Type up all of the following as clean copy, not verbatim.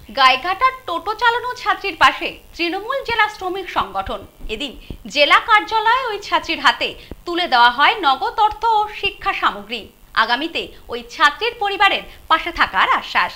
গাইঘাটার টোটো চালানো ছাত্রীর পাশে তৃণমূল জেলা শ্রমিক সংগঠন। এদিন জেলা কার্যালয়ে ওই ছাত্রীর হাতে তুলে দেওয়া হয় নগদ অর্থ ও শিক্ষা সামগ্রী। আগামীতে ওই ছাত্রীর পরিবারের পাশে থাকার আশ্বাস।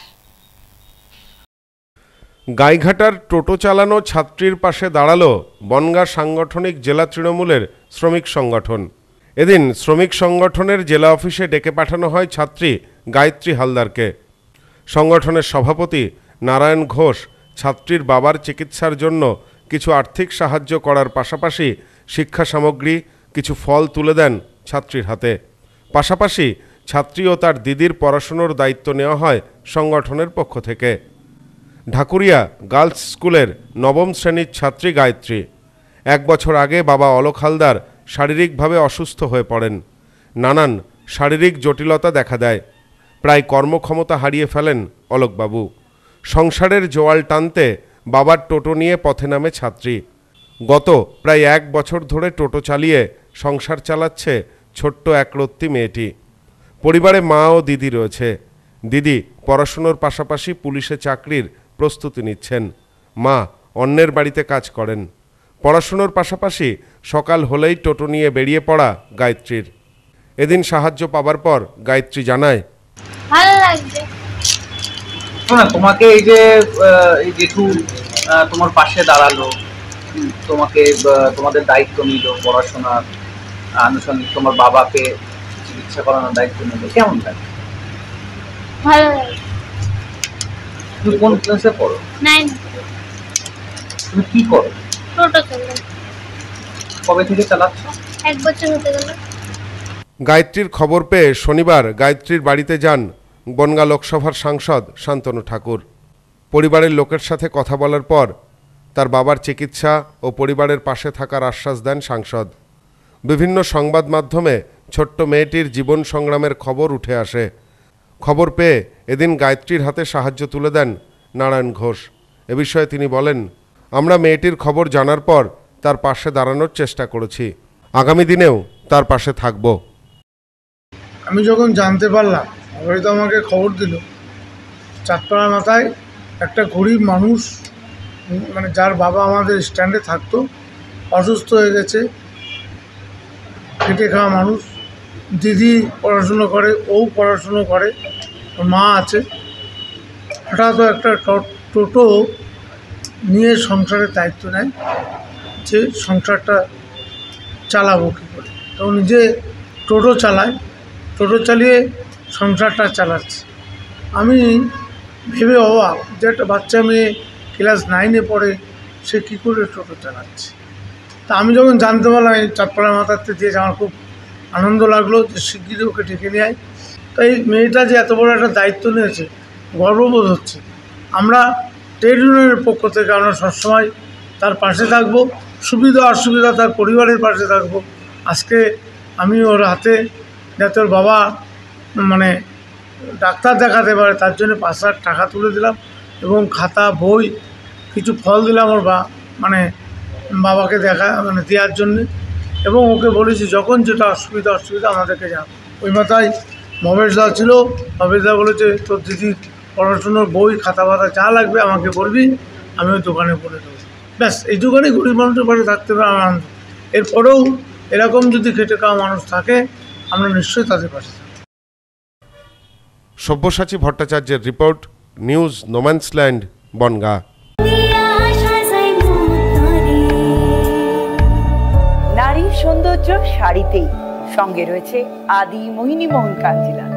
গাইঘাটার টোটো চালানো ছাত্রীর পাশে দাঁড়ালো বনগাঁ সাংগঠনিক জেলা তৃণমূলের শ্রমিক সংগঠন। এদিন শ্রমিক সংগঠনের জেলা অফিসে ডেকে পাঠানো হয় ছাত্রী গায়ত্রী হালদারকে। সংগঠনের সভাপতি নারায়ণ ঘোষ ছাত্রীর বাবার চিকিৎসার জন্য কিছু আর্থিক সাহায্য করার পাশাপাশি শিক্ষা সামগ্রী কিছু ফল তুলে দেন ছাত্রীর হাতে। পাশাপাশি ছাত্রী ও তার দিদির পড়াশুনোর দায়িত্ব নেওয়া হয় সংগঠনের পক্ষ থেকে। ঢাকুরিয়া গার্লস স্কুলের নবম শ্রেণীর ছাত্রী গায়ত্রী। 1 বছর আগে বাবা অলোক হালদার শারীরিকভাবে অসুস্থ হয়ে পড়েন। নানান শারীরিক জটিলতা দেখা দেয়। প্রায় কর্মক্ষমতা হারিয়ে ফেলেন অলোকবাবু। সংসারের জোয়াল টানতে বাবার টোটো নিয়ে পথে নামে ছাত্রী। গত প্রায় 1 বছর ধরে টোটো চালিয়ে সংসার চালাচ্ছে ছোট্ট একরত্তি মেয়েটি। পরিবারে মা ও দিদি রয়েছে। দিদি পড়াশুনোর পাশাপাশি পুলিশে চাকরির প্রস্তুতি নিচ্ছেন। মা অন্যের বাড়িতে কাজ করেন। পড়াশুনোর পাশাপাশি সকাল হলেই টোটো নিয়ে বেরিয়ে পড়া গায়ত্রীর। এদিন সাহায্য পাবার পর গায়ত্রী জানায়, ভালো লাগছে। তোমাকে এই যে জেঠু তোমার পাশে দাঁড়ালো, তোমাকে তোমাদের দায়িত্ব নিল, পড়াশোনার আনুষঙ্গিক তোমার বাবাকে চিকিৎসা করানোর দায়িত্ব নিল, কেমন লাগে? ভালো লাগে। তুমি কোন ক্লাসে পড়ো? 9। তুমি কি করো? টোটো চালাই। কবে থেকে চালাচ্ছ? 1 বছর হতে গেল। গায়ত্রীর খবর পেয়ে শনিবার গায়ত্রীর বাড়িতে যান বনগাঁ লোকসভার সাংসদ শান্তনু ঠাকুর। পরিবারের লোকের সাথে কথা বলার পর তার বাবার চিকিৎসা ও পরিবারের পাশে থাকার আশ্বাস দেন সাংসদ। বিভিন্ন সংবাদ মাধ্যমে ছোট্ট মেয়েটির জীবন সংগ্রামের খবর উঠে আসে। খবর পেয়ে এদিন গায়ত্রীর হাতে সাহায্য তুলে দেন নারায়ণ ঘোষ। এ বিষয়ে তিনি বলেন, আমরা মেয়েটির খবর জানার পর তার পাশে দাঁড়ানোর চেষ্টা করেছি। আগামী দিনেও তার পাশে থাকব। আমি যখন জানতে পারলাম, হয়তো আমাকে খবর দিল চাঁদপাড়া মাথায় একটা গরিব মানুষ, মানে যার বাবা আমাদের স্ট্যান্ডে থাকতো, অসুস্থ হয়ে গেছে, খেটে খাওয়া মানুষ। দিদি পড়াশুনো করে, ও পড়াশুনো করে, মা আছে। হঠাৎ একটা টোটো নিয়ে সংসারের দায়িত্ব নেয় যে সংসারটা চালাবো কী করে। তো নিজে টোটো চালায়, টোটো চালিয়ে সংসারটা চালাচ্ছে। আমি ভেবে অবাক যে একটা বাচ্চা মেয়ে ক্লাস 9-এ পড়ে, সে কী করে টোটো চালাচ্ছে। তা আমি যখন জানতে পারলাম এই চাঁদপাড়া মাথাতে দিয়েছে, আমার খুব আনন্দ লাগলো যে শিগগিরই ওকে ডেকে নিয়ে আয়। তাই মেয়েটা যে এত বড় একটা দায়িত্ব নিয়েছে, গর্ববোধ হচ্ছে। আমরা ট্রেড ইউনিয়নের পক্ষ থেকে আমরা সবসময় তার পাশে থাকবো, সুবিধা অসুবিধা তার পরিবারের পাশে থাকবো। আজকে আমি ওর হাতে যাতে ওর বাবা মানে ডাক্তার দেখাতে পারে তার জন্য 5 লাখ টাকা তুলে দিলাম, এবং খাতা বই কিছু ফল দিলাম ওর বাবাকে দেওয়ার জন্যে। এবং ওকে বলেছি যখন যেটা অসুবিধা আমাদেরকে জানাবো। ওই মাথায় ভবেশদা ছিল, ভবেশদা বলেছে তোর দিদির পড়াশুনোর বই খাতা ফাতা যা লাগবে আমাকে বলবি, আমি ওই দোকানে বলে দেবো। ব্যাস, এই দোকানে গরিব মানুষের পাশে থাকতে পারে আমার আনন্দ। এরপরেও এরকম যদি খেটে খাওয়া মানুষ থাকে, আমরা নিশ্চয়ই তাদের পাশে থাকব। সব্যসাচী ভট্টাচার্যের রিপোর্ট, নিউজ নোম্যান্সল্যান্ড, বনগাঁ। নারীর সৌন্দর্য শাড়িতেই, সঙ্গে রয়েছে আদি মোহিনী মোহন কাঞ্জিলা।